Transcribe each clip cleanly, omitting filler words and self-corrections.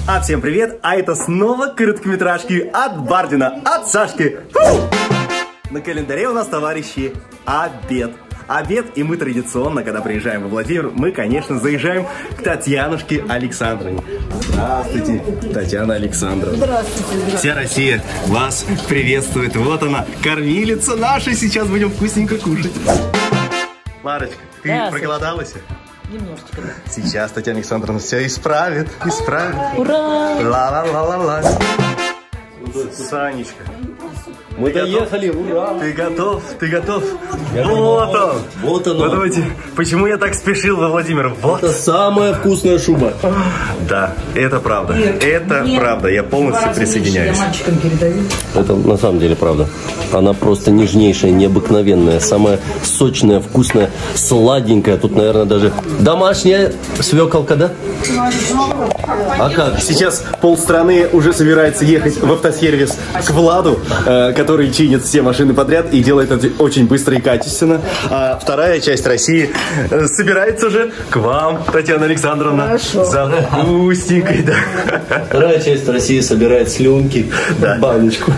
Всем привет, это снова короткометражки от Бардина, от Сашки. На календаре у нас, товарищи, обед. Обед, и мы традиционно, когда приезжаем во Владимир, мы, конечно, заезжаем к Татьянушке Александровне. Здравствуйте, Татьяна Александровна. Здравствуйте. Вся Россия вас приветствует. Вот она, кормилица наша, сейчас будем вкусненько кушать. Ларочка, ты проголодалась? Немножечко, да. Сейчас Татьяна Александровна все исправит. Ура! Ла-ла-ла-ла-ла. Санечка. Мы доехали, ура! Ты готов? Ты готов? Вот он! Вот оно! Вот давайте, почему я так спешил во Владимир? Вот. Это самая вкусная шуба. Да, это правда. Это правда. Я полностью присоединяюсь. Я мальчикам передаю. Это на самом деле правда. Она просто нежнейшая, необыкновенная, самая сочная, вкусная, сладенькая. Тут, наверное, даже домашняя свеколка, да? А как? Сейчас полстраны уже собирается ехать в автосервис к Владу, который чинит все машины подряд и делает это очень быстро и качественно. А вторая часть России собирается уже к вам, Татьяна Александровна. Хорошо. За вкусненькой, да. Вторая часть России собирает слюнки в баночку.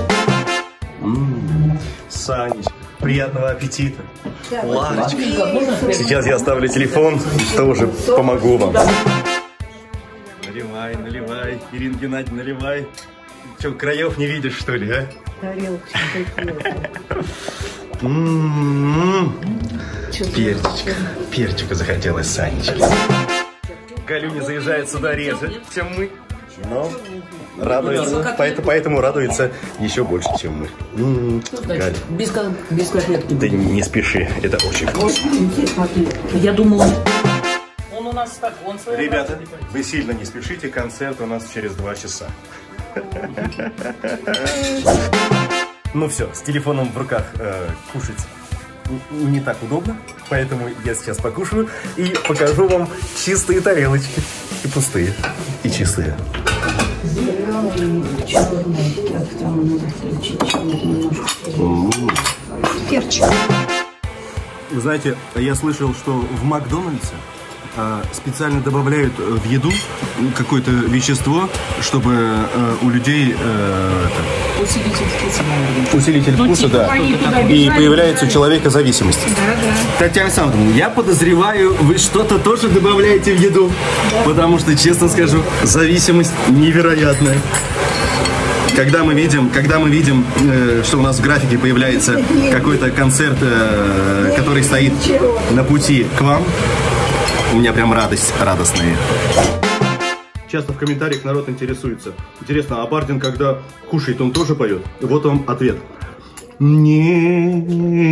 Санечка, приятного аппетита. Ларочка. Сейчас я оставлю телефон, тоже помогу вам. Наливай, наливай, Ирина Геннадьевна, наливай. Че, краев не видишь, что ли, а? Тарелочка Перчика. Перчика захотелось, Санечка. Галюня заезжает сюда реже, чем мы. Но радуется, поэтому радуется еще больше, чем мы. Галь. Без котлетки. Ты не спеши, это очень вкусно. Я думала... Он у нас так, он свой. Ребята, вы сильно не спешите, концерт у нас через 2 часа. Ну все, с телефоном в руках кушать не так удобно, поэтому я сейчас покушаю и покажу вам чистые тарелочки. И пустые, и чистые. Перчик. Вы знаете, я слышал, что в Макдональдсе специально добавляют в еду какое-то вещество, чтобы у людей Усилитель вкуса, наверное. усилитель вкуса, да, и появляется у человека зависимость. Татьяна Александровна, я подозреваю, вы что-то тоже добавляете в еду, потому что, честно скажу, зависимость невероятная. Когда мы видим, что у нас в графике появляется какой-то концерт, который стоит на пути к вам, у меня прям радостная. Часто в комментариях народ интересуется. Интересно, а Бардин, когда кушает, он тоже поет? Вот вам ответ. Нет.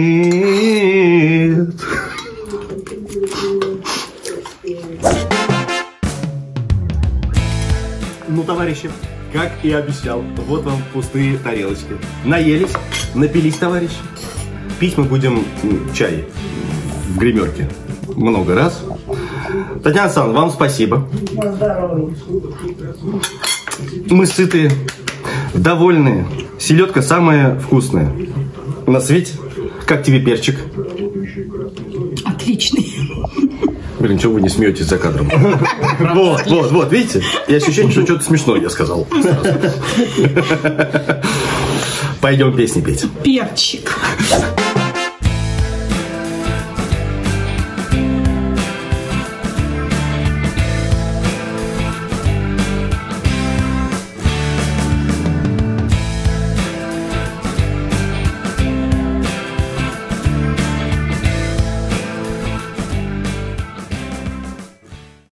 Ну, товарищи, как и обещал, вот вам пустые тарелочки. Наелись, напились, товарищи. Пить мы будем чай в гримерке много раз. Татьяна Александровна, вам спасибо. Мы сытые, довольные. Селедка самая вкусная на свете. Как тебе перчик? Отличный. Блин, чего вы не смеетесь за кадром? Вот, видите? И ощущение, что что-то смешное я сказал. Пойдем песни петь. Перчик.